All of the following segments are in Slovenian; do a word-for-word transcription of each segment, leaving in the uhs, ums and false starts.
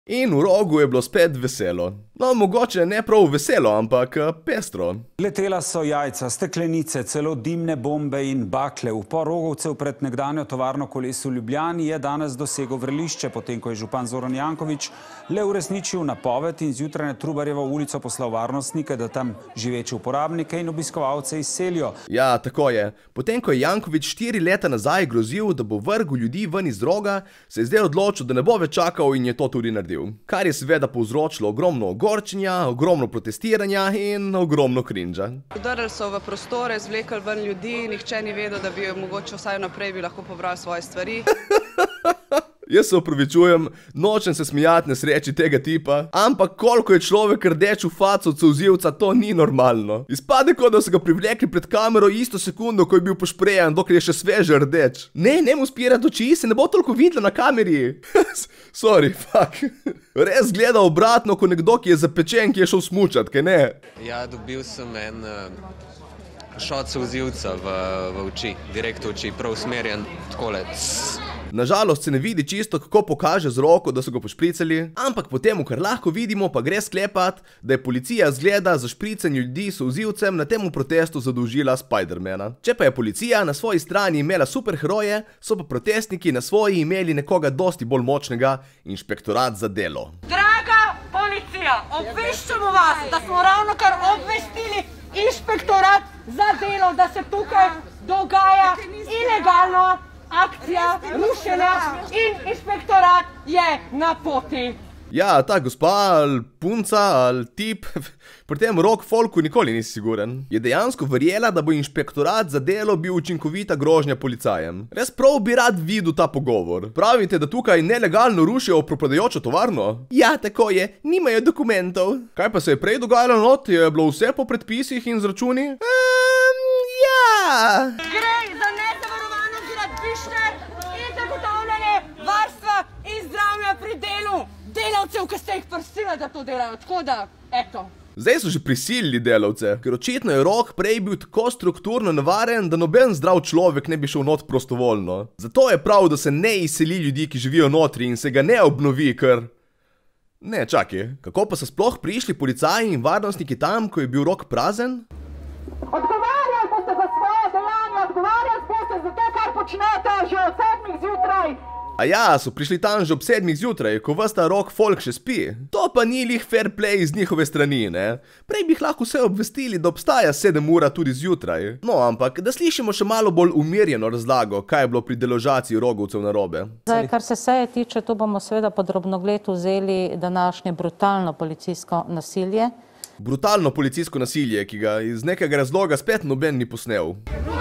In v Rogu je bilo spet veselo. No, mogoče ne prav veselo, ampak pestro. Letela so jajca, steklenice, celo dimne bombe in bakle. Upor Rogovcev pred nekdanjo tovarno koles v Ljubljani je danes dosegel vrelišče, potem ko je župan Zoran Janković le uresničil napoved in zjutraj na Trubarjevo ulico poslal varnostnike, da tam živeče uporabnike in obiskovalce izselijo. Ja, tako je. Potem ko je Janković štiri leta nazaj grozil, da bo vrgel ljudi ven iz Roga, se je zdaj odločil, da ne bo več čakal in je to tudi naredil. Kar je seveda povzročilo ogromno ogorčenja, ogromno protestiranja in ogromno krinža. Vdrli so v prostore, zvlekli ven ljudi, nihče ni vedel, da bi mogoče vsaj naprej bi lahko pobral svoje stvari. Jaz se opravičujem, nočem se smijati nesreči tega tipa, ampak koliko je človek rdeč v faco od solzivca, to ni normalno. Izpade, kot da so ga privlekli pred kamero isto sekundo, ko je bil pošprejan, dokler je še sveže rdeč. Ne, ne mu spirati oči, se ne bo toliko videla na kameri. Sorry, fuck. Res gleda obratno, kot nekdo, ki je zapečen, ki je šel smučat, kaj ne? Ja, dobil sem en šot solzivca v oči, direkt v oči, prav usmerjen, takole. Nažalost se ne vidi čisto, kako pokaže z roko, da so ga pošpricali, ampak potem, kar lahko vidimo, pa gre sklepat, da je policija zgleda za špricanje ljudi s solzivcem na temu protestu zadolžila Spidermana. Če pa je policija na svoji strani imela superheroje, so pa protestniki na svoji imeli nekoga dosti bolj močnega, inšpektorat za delo. Draga policija, obveščamo vas, da smo ravno kar obvestili inšpektorat za delo, da se tukaj dogaja ilegalno akcija rušenja in inšpektorat je na poti. Ja, ta gospa ali punca ali tip, pri tem rock folku nikoli nisi siguren, je dejansko verjela, da bo inšpektorat za delo bil učinkovita grožnja policajem. Res prav bi rad videl ta pogovor. Pravite, da tukaj nelegalno rušijo propadajočo tovarno? Ja, tako je, nimajo dokumentov. Kaj pa se je prej dogajalo not? Je bilo vse po predpisih in z računi? Ehm, ja. Gre za nezavarovano gradbišče in zagotavljanje varstva in zdravja pri delu delavcev, ki ste jih prosili, da to delajo. Tako da, eto. Zdaj so že prisilili delavce, ker očitno je Rok prej bil tako strukturno nevaren, da noben zdrav človek ne bi šel not prostovoljno. Zato je prav, da se ne izseli ljudi, ki živijo notri in se ga ne obnovi, ker... Ne, čakaj, kako pa so sploh prišli policaji in varnostniki tam, ko je bil Rok prazen? Odgovarjali boste za svoje dejanje, odgovarjali boste za to, kar počnete že od sedmih zjutraj. A ja, so prišli tam že ob sedmih zjutraj, ko ves ta rock folk še spi. To pa ni lih fair play z njihove strani, ne? Prej bi jih lahko vse obvestili, da obstaja sedem ura tudi zjutraj. No, ampak da slišimo še malo bolj umirjeno razlago, kaj je bilo pri deložaciji Rogovcev narobe. Zdaj, kar se seje tiče, tu bomo seveda pod drobnogled vzeli današnje brutalno policijsko nasilje. Brutalno policijsko nasilje, ki ga iz nekega razloga spet noben ni posnel.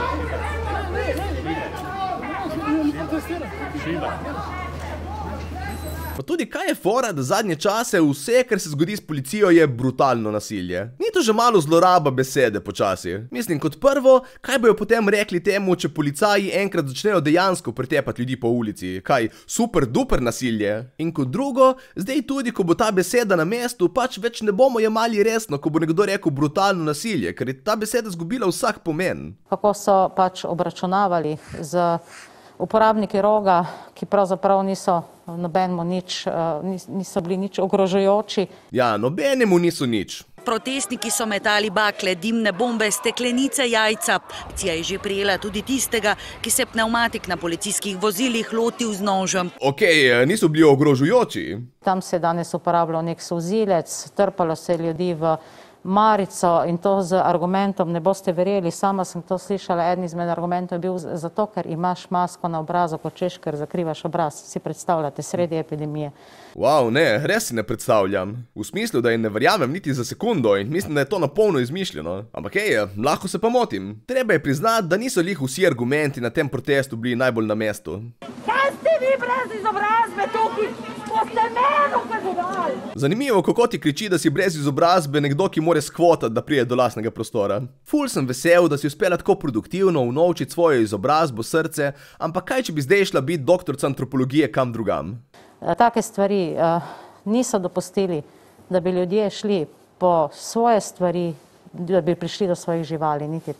Pa tudi kaj je fora, da zadnje čase vse, kar se zgodi s policijo, je brutalno nasilje. Ni to že malo zloraba besede počasi? Mislim, kot prvo, kaj bojo potem rekli temu, če policaji enkrat začnejo dejansko pretepati ljudi po ulici? Kaj, super duper nasilje? In kot drugo, zdaj tudi, ko bo ta beseda na mestu, pač več ne bomo jemali resno, ko bo nekdo rekel brutalno nasilje, ker je ta beseda zgubila vsak pomen. Kako so pač obračunavali z uporabniki Roga, ki pravzaprav niso nobenemu nič, niso bili nič ogrožajoči. Ja, nobenemu niso nič. Protestniki so metali bakle, dimne bombe, steklenice, jajca. Policija je že prijela tudi tistega, ki se pnevmatik na policijskih vozilih lotil z nožem. Okej, niso bili ogrožajoči. Tam se je danes uporabljal nek solzivec, trpalo se ljudi v marico in to z argumentom, ne boste verjeli, sama sem to slišala, eden izmed argumentov je bil zato, ker imaš masko na obrazu, kot češ, ker zakrivaš obraz. Si predstavljate, sredi epidemije. Wow, ne, res si ne predstavljam. V smislu, da jim ne verjamem niti za sekundo in mislim, da je to napolno izmišljeno. Ampak hej, lahko se pa motim. Treba je priznati, da niso lih vsi argumenti na tem protestu bili najbolj na mestu. Kaj ste vi brez izobrazbe tukaj? Boste meno kazovali! Zanimivo, kako ti kriči, da si brez izobrazbe nekdo, ki more skvotati, da prije do lastnega prostora. Ful sem vesel, da si uspela tako produktivno unovčiti svojo izobrazbo, srce, ampak kaj, če bi zdaj šla biti doktorica antropologije kam drugam? Take stvari niso dopustili, da bi ljudje šli po svoje stvari, da bi prišli do svojih živali, niti tega.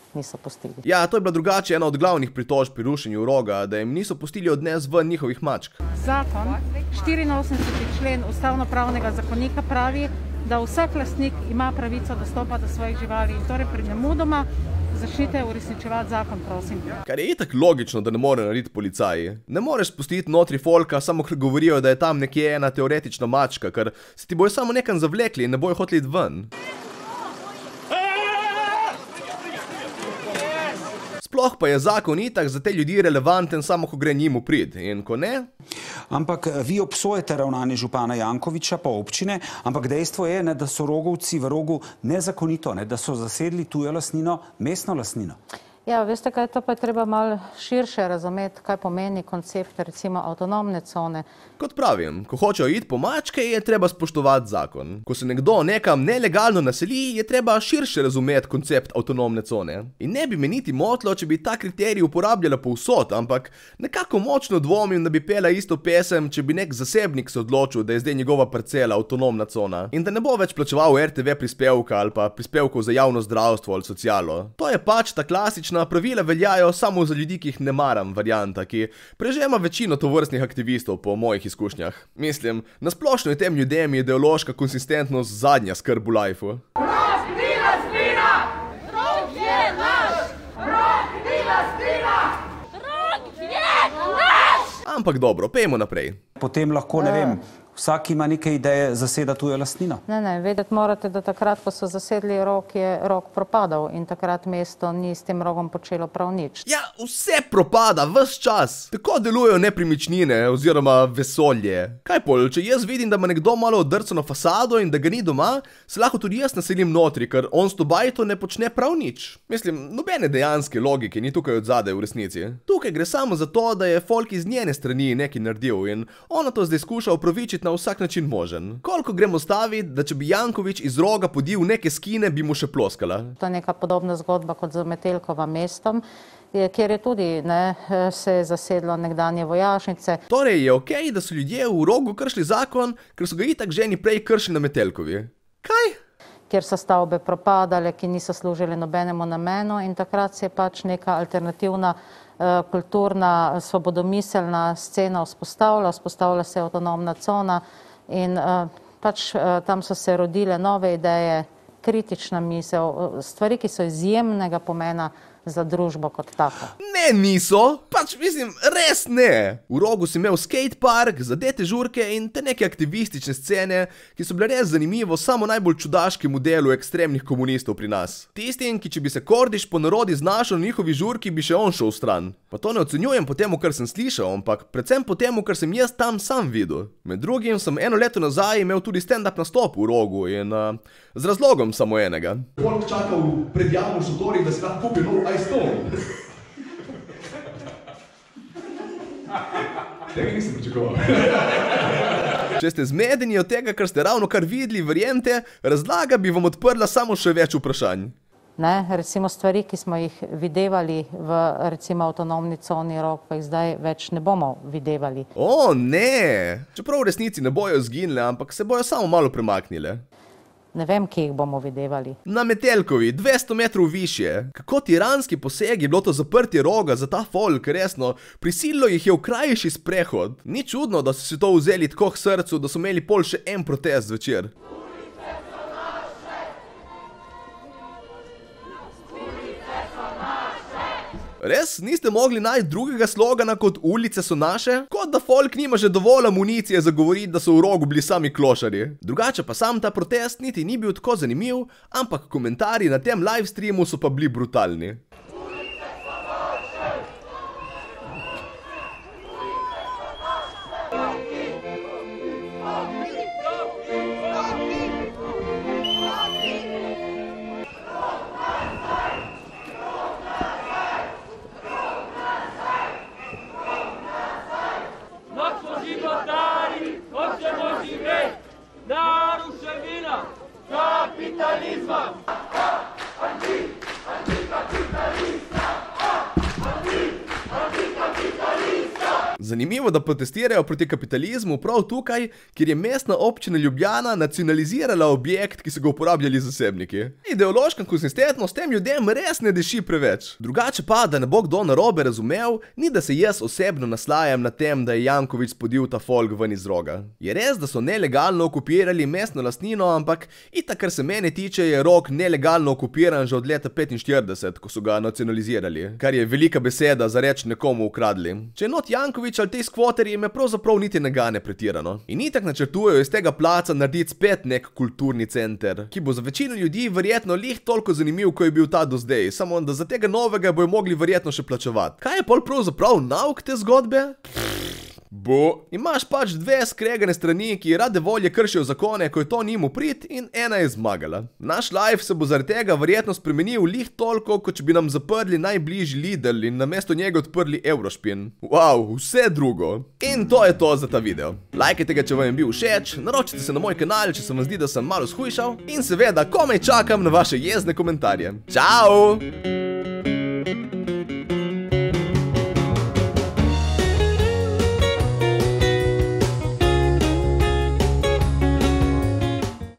niso pustili. Ja, to je bila drugače ena od glavnih pritožb pri rušenju Roga, da jim niso pustili odnesti ven njihovih mačk. Zakon, štiriinosemdeseti člen ustavnopravnega zakonika pravi, da vsak lastnik ima pravico dostopa do svojih živali in torej nemudoma začnite uresničevati zakon, prosim. Kar je itak logično, da ne more narediti policaji. Ne moreš spustiti notri folka, samo ker govorijo, da je tam nekje ena teoretična mačka, ker se ti bojo samo nekam zavlekli in ne bojo hoteli iti ven. Sploh pa je zakon itak za te ljudi relevanten samo, ko gre njim v prid, in ko ne? Ampak vi obsojate ravnanje župana Jankovića pa občine, ampak dejstvo je, ne, da so Rogovci v Rogu nezakonito, ne, da so zasedli tujo lastnino, mestno lastnino. Ja, veste kaj, to pa je treba malo širše razumeti, kaj pomeni koncept recimo avtonomne cone. Kot pravim, ko hočejo iti po mačke, je treba spoštovati zakon. Ko se nekdo nekam nelegalno naseli, je treba širše razumeti koncept avtonomne cone. In ne bi me niti motilo, če bi ta kriterij uporabljala povsod, ampak nekako močno dvomim, da bi pela isto pesem, če bi nek zasebnik se odločil, da je zdaj njegova parcela avtonomna cona. In da ne bo več plačeval R T V prispevka ali pa prispevkov za javno zdravstvo ali socialo. To je pač ta klasična pravila veljajo samo za ljudi, ki jih ne maram varianta, ki prežema večino tovrstnih aktivistov po mojih izkušnjah. Mislim, nasplošno je tem ljudem ideološka konsistentnost zadnja skrb v lajfu. Rok ni lastnina! Rok je naš! Rok ni lastnina! Rok je naš! Ampak dobro, pejmo naprej. Potem lahko, ne vem, vsak ima neke ideje zaseda tujo lastnino. Ne, ne, vedeti morate, da takrat, ko so zasedli Rog, je Rog propadal in takrat mesto ni s tem Rogom počelo prav nič. Ja, vse propada, ves čas. Tako delujejo nepremičnine oziroma vesolje. Kaj pol, če jaz vidim, da ima nekdo malo odrcano fasado in da ga ni doma, se lahko tudi jaz naselim notri, ker on s to bajto ne počne prav nič. Mislim, nobene dejanske logike ni tukaj odzadaj v resnici. Tukaj gre samo za to, da je folk iz njene strani nekaj naredil in ona to zdaj skuša upravičiti na vsak način možen. Koliko gremo staviti, da če bi Janković iz Roga podil neke skine, bi mu še ploskala? To je neka podobna zgodba kot z Metelkova mestom, kjer je tudi ne, se je zasedlo nekdanje vojašnice. Torej je okej, da so ljudje v Rogu kršili zakon, ker so ga itak ženi prej kršili na Metelkovi. Kaj? Kjer so stavbe propadale, ki niso služile nobenemu namenu in takrat se je pač neka alternativna kulturna, svobodomiselna scena vzpostavila, vzpostavila se je avtonomna cona in pač tam so se rodile nove ideje, kritična misel, stvari, ki so izjemnega pomena za družbo kot tako. Ne, niso. Pač mislim, res ne. V Rogu si imel skatepark, zadete žurke in te neke aktivistične scene, ki so bile res zanimivo samo najbolj čudaškemu delu ekstremnih komunistov pri nas. Tistim, ki če bi se Kordiš po narodi znašel na njihovi žurki, bi še on šel stran. Pa to ne ocenjujem po temu, kar sem slišal, ampak predvsem po temu, kar sem jaz tam sam videl. Med drugim sem eno leto nazaj imel tudi stand-up nastop v Rogu in uh, z razlogom samo enega. Folk čakal pred javno šotorih, da si lahko kupi nov iPhone. Tega nisem pričakoval. Če ste zmedeni od tega, kar ste ravno kar videli, verjemte, razlaga bi vam odprla samo še več vprašanj. Ne, recimo stvari, ki smo jih videvali v recimo avtonomni coni Rog, pa jih zdaj več ne bomo videvali. O, ne! Čeprav v resnici ne bojo zginile, ampak se bojo samo malo premaknile. Ne vem, kje jih bomo videvali. Na Metelkovi, dvesto metrov višje. Kako tiranski poseg je bilo to zaprtje Roga za ta folk, resno. Prisililo jih je v krajši sprehod. Ni čudno, da so si to vzeli tako k srcu, da so imeli pol še en protest zvečer. Res? Niste mogli najti drugega slogana kot ulice so naše? Kot da folk nima že dovolj amunicije za govoriti, da so v Rogu bili sami klošarji. Drugače pa sam ta protest niti ni bil tako zanimiv, ampak komentarji na tem live streamu so pa bili brutalni. Zanimivo, da protestirajo proti kapitalizmu prav tukaj, kjer je mestna občina Ljubljana nacionalizirala objekt, ki so ga uporabljali zasebniki. Ideološka konsistentnost tem ljudem res ne diši preveč. Drugače pa, da ne bo kdo narobe razumel, ni da se jaz osebno naslajam na tem, da je Janković spodil ta folk ven iz Roga. Je res, da so nelegalno okupirali mestno lastnino, ampak itak, kar se mene tiče, je Rog nelegalno okupiran že od leta petinštirideset, ko so ga nacionalizirali, kar je velika beseda za reč nekomu ukradli. Če je not Janković ali te skvoterji, me pravzaprav niti ne gane pretirano. In itak načrtujejo iz tega placa narediti spet nek kulturni center, ki bo za večino ljudi verjetno lih toliko zanimiv, ko je bil ta do zdaj, samo da za tega novega bojo mogli verjetno še plačevati. Kaj je pol pravzaprav nauk te zgodbe? Bo. Imaš pač dve skregane strani, ki rade volje kršijo zakone, ko je to njim v prid, in ena je zmagala. Naš live se bo zaradi tega verjetno spremenil lih toliko, kot če bi nam zaprli najbližji Lidl in namesto njega odprli Eurošpin. Wow, vse drugo. In to je to za ta video. Lajkajte ga, če vam je bil všeč, naročite se na moj kanal, če se vam zdi, da sem malo shujšal, in seveda komaj čakam na vaše jezne komentarje. Čau!